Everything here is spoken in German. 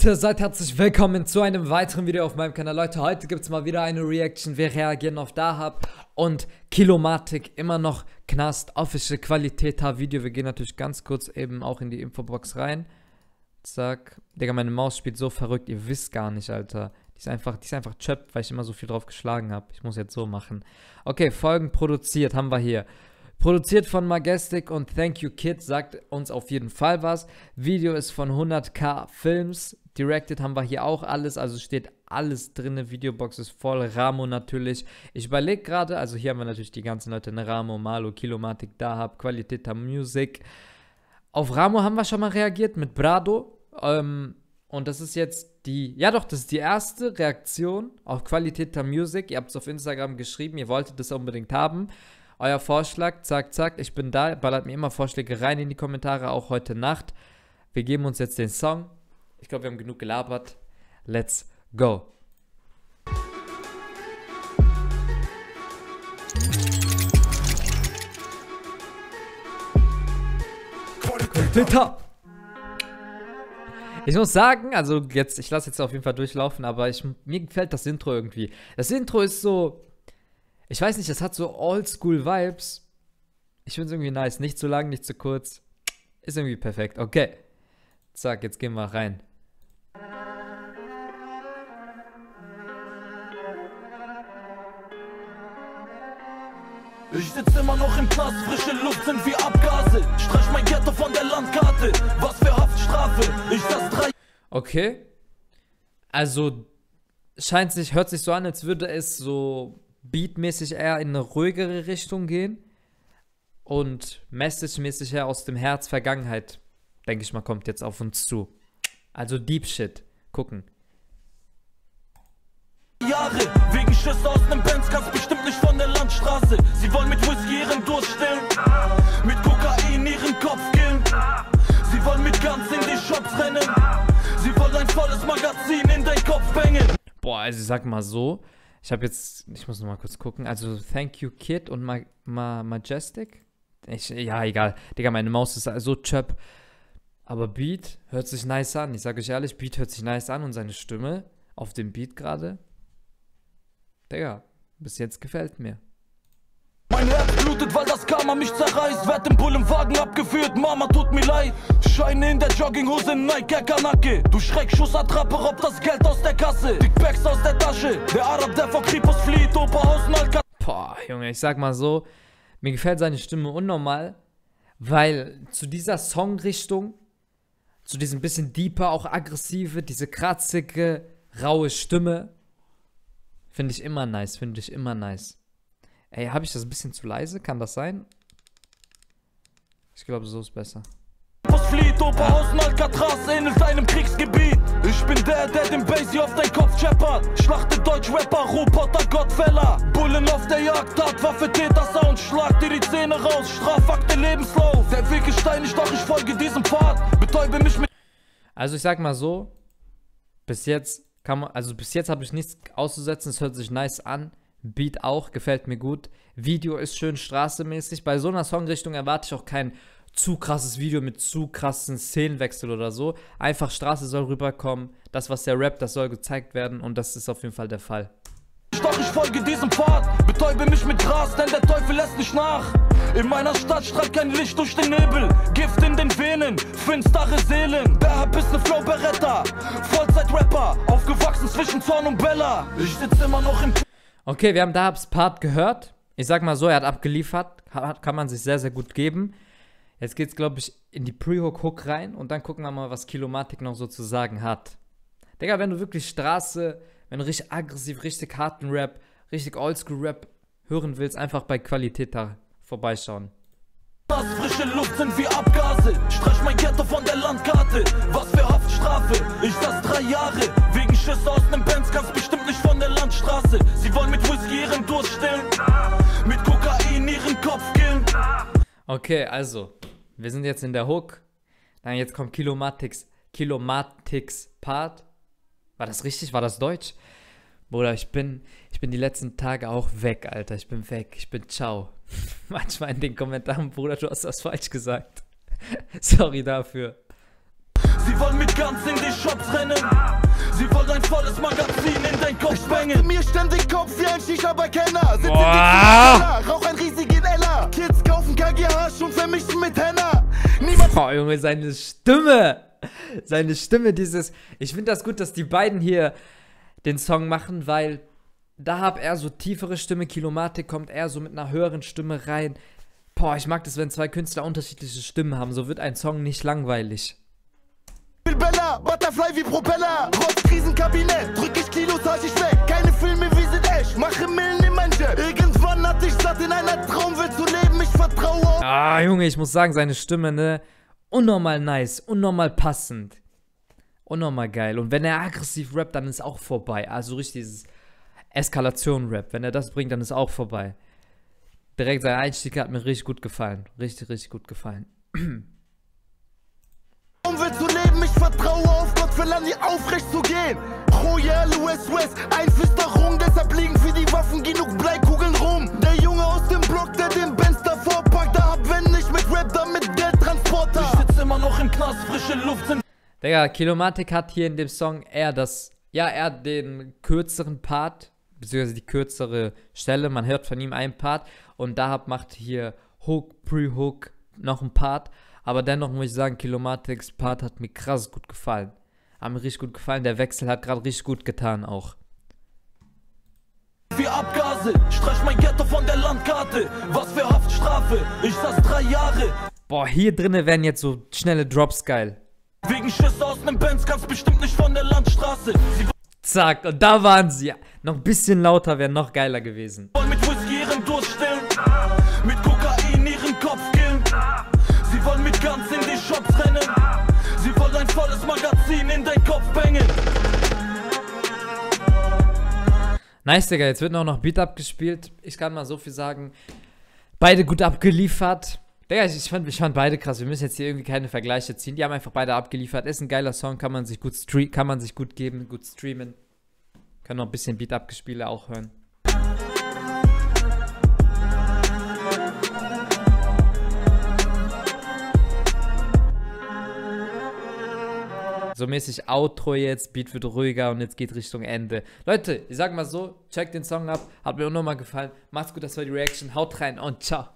Leute, seid herzlich willkommen zu einem weiteren Video auf meinem Kanal. Leute, heute gibt es mal wieder eine Reaction. Wir reagieren auf Dahab und Kilomatic, immer noch Knast, official Qualität Video. Wir gehen natürlich ganz kurz eben auch in die Infobox rein. Zack. Digga, meine Maus spielt so verrückt, ihr wisst gar nicht, Alter. Die ist einfach chöp, weil ich immer so viel drauf geschlagen habe. Ich muss jetzt so machen. Okay, Folgen produziert haben wir hier. Produziert von Majestic und Thank You Kid, sagt uns auf jeden Fall was. Video ist von 100k Films. Directed haben wir hier auch alles, also steht alles drin. Videobox ist voll. Ramo natürlich. Ich überlege gerade, also hier haben wir natürlich die ganzen Leute, ne? Ramo, Malo, Kilomatic, Dahab, Qualität Music. Auf Ramo haben wir schon mal reagiert mit Brado. Und das ist jetzt die, ja doch, das ist die erste Reaktion auf Qualität Music. Ihr habt es auf Instagram geschrieben, ihr wolltet das unbedingt haben. Euer Vorschlag, zack, zack, ich bin da. Ballert mir immer Vorschläge rein in die Kommentare, auch heute Nacht. Wir geben uns jetzt den Song. Ich glaube, wir haben genug gelabert. Let's go. Ich muss sagen, also jetzt, ich lasse jetzt auf jeden Fall durchlaufen, aber mir gefällt das Intro irgendwie. Das Intro ist so, ich weiß nicht, das hat so Oldschool-Vibes. Ich finde es irgendwie nice. Nicht zu lang, nicht zu kurz. Ist irgendwie perfekt. Okay. Zack, jetzt gehen wir rein. Ich sitze immer noch im Knast, frische Luft sind wie Abgase. Streich mein Ghetto von der Landkarte. Was für Haftstrafe? Ich saß 3. Okay. Also, hört sich so an, als würde es so beatmäßig eher in eine ruhigere Richtung gehen und message-mäßig eher aus dem Herz Vergangenheit, denke ich mal, kommt jetzt auf uns zu. Also Deep Shit. Gucken. Jahre, wegen Schüsse aus nem Benz, ganz bestimmt nicht von der Landstraße. Sie wollen mit Whisky ihren Durst stillen, mit Kokain ihren Kopf killen. Sie wollen mit Guns in die Shops rennen, sie wollen ein volles Magazin in dein Kopf bängen. Boah, also ich sag mal so, ich muss noch mal kurz gucken. Also Thank You Kid und Majestic. Ja, egal. Digga, meine Maus ist so chöp. Aber Beat hört sich nice an. Ich sage euch ehrlich, Beat hört sich nice an und seine Stimme auf dem Beat gerade. Digga, bis jetzt gefällt mir. Mein Herz blutet, weil das Karma mich zerreißt. Werd im Bullenwagen abgeführt, Mama tut mir leid. Scheine in der Jogginghose, Nike, Kanake. Du Schreckschussattrappe, raubt das Geld aus der Kasse. Dickbacks aus der Tasche, der Arab, der vor Kripos flieht, Oberhausen, Alka. Boah, Junge, ich sag mal so, mir gefällt seine Stimme unnormal, weil zu dieser Songrichtung, zu diesem bisschen deeper, auch aggressive, diese kratzige, raue Stimme, finde ich immer nice, Ey, habe ich das ein bisschen zu leise? Kann das sein? Ich glaube, so ist besser. Flieht, Oberhausen, Alcatraz, ähnelt einem Kriegsgebiet. Ich bin der den Basie auf dein Kopf scheppert. Schlachte Deutsch-Rapper, Roboter, Gottfeller. Bullen auf der Jagd, Tatwaffe, Täter-Sound. Schlag dir die Zähne raus, Strafakte, Lebenslauf. Der Weg ist steinig, doch ich folge diesem Pfad. Betäube mich mit... Also ich sag mal so, bis jetzt habe ich nichts auszusetzen, es hört sich nice an. Beat auch, gefällt mir gut. Video ist schön straßemäßig. Bei so einer Songrichtung erwarte ich auch kein zu krasses Video mit zu krassen Szenenwechsel oder so. Einfach Straße soll rüberkommen. Das, was der rappt, das soll gezeigt werden. Und das ist auf jeden Fall der Fall. Doch ich folge diesem Pfad. Betäube mich mit Gras, denn der Teufel lässt nicht nach. In meiner Stadt strahlt kein Licht durch den Nebel. Gift in den Venen, finstere Seelen. Dahab ist ne Flow-Beretta, Vollzeit-Rapper. Aufgewachsen zwischen Zorn und Bella. Ich sitze immer noch im... Okay, wir haben Dahabs Part gehört. Ich sag mal so, er hat abgeliefert. Kann man sich sehr, sehr gut geben. Jetzt geht's, glaube ich, in die Pre-Hook rein. Und dann gucken wir mal, was Kilomatic noch so zu sagen hat. Digga, wenn du wirklich wenn du richtig aggressiv, richtig harten Rap, richtig Oldschool-Rap hören willst, einfach bei Qualität da vorbeischauen. Frische Luft sind wie Abgase. Streich mein Ghetto von der Landkarte. Was für Haftstrafe? Ich saß 3 Jahre. Wegen Schüsse aus nem Benz, ganz bestimmt nicht von der Landstraße. Sie wollen mit Whisky ihren Durst stillen, mit Kokain ihren Kopf killen. Okay, also, wir sind jetzt in der Hook. Dann jetzt kommt Kilomatics Part. War das richtig? War das Deutsch? Bruder, ich bin die letzten Tage auch weg, Alter. Ich bin weg. Ich bin ciao. Manchmal in den Kommentaren, Bruder, du hast das falsch gesagt. Sorry dafür. Sie wollen mit Guns in die Shops rennen. Sie wollen ein volles Magazin in dein Kopf bängen. Mir ständig Kopf wie ein Shisha-Bar-Kenner. Sind rauch ein riesigen Ella. Kids kaufen KGH und vermischen mit Henna. Niemand. Boah, Junge, seine Stimme. Seine Stimme, dieses. Ich finde das gut, dass die beiden hier den Song machen, weil da hab er so tiefere Stimme. Kilomatik kommt eher so mit einer höheren Stimme rein. Boah, ich mag das, wenn zwei Künstler unterschiedliche Stimmen haben. So wird ein Song nicht langweilig. Bella, Butterfly wie Propeller. Trotz Krisenkabinett, drück ich Kilos, halte ich weg. Keine Filme, wir sind echt, mache Millen in mein Jet. Irgendwann hatte ich satt, in einer Traumwelt zu leben, ich vertraue auf. Ah, Junge, ich muss sagen, seine Stimme, ne? Unnormal nice, unnormal passend. Unnormal geil. Und wenn er aggressiv rappt, dann ist auch vorbei. Also richtig dieses Eskalation-Rap. Wenn er das bringt, dann ist auch vorbei. Direkt sein Einstieg hat mir richtig gut gefallen. Richtig, richtig gut gefallen. Will zu leben, ich vertraue auf Gott, verlange aufrecht zu gehen. Royal US, Einflüsterung, deshalb liegen für die Waffen genug Bleikugeln rum. Der Junge aus dem Block, der den Benz davor packt, da hab wenn nicht mit Rap, dann mit Geldtransporter. Ich sitze immer noch im Knast, frische Luft sind. Digga, Kilomatik hat hier in dem Song eher das, ja, eher den kürzeren Part, beziehungsweise die kürzere Stelle. Man hört von ihm einen Part und da macht hier Hook, Pre-Hook noch ein Part. Aber dennoch muss ich sagen, Kilomatiks Part hat mir krass gut gefallen. Hat mir richtig gut gefallen. Der Wechsel hat gerade richtig gut getan auch. Wie Abgase, streich mein Ghetto von der Landkarte. Was für Haftstrafe, ich saß 3 Jahre. Boah, hier drinnen wären jetzt so schnelle Drops geil. Wegen Schiss aus nem Benz, kannst bestimmt nicht von der Landstraße. Sie Zack, und da waren sie. Noch ein bisschen lauter wäre noch geiler gewesen. wollen mit Whisky ihren Durst stillen, mit Kokain ihren Kopf killen. Sie wollen mit Guns in die Shops rennen. Sie wollen ein volles Magazin in dein Kopf bängen. Nice, Digga, jetzt wird noch Beat abgespielt. Ich kann mal so viel sagen. Beide gut abgeliefert. Digga, ich fand beide krass. Wir müssen jetzt hier irgendwie keine Vergleiche ziehen. Die haben einfach beide abgeliefert. Ist ein geiler Song, kann man sich gut geben, gut streamen. Können noch ein bisschen Beat abgespielt auch hören. So mäßig Outro jetzt, Beat wird ruhiger und jetzt geht Richtung Ende. Leute, ich sag mal so, checkt den Song ab, hat mir auch nochmal gefallen. Macht's gut, das war die Reaction, haut rein und ciao.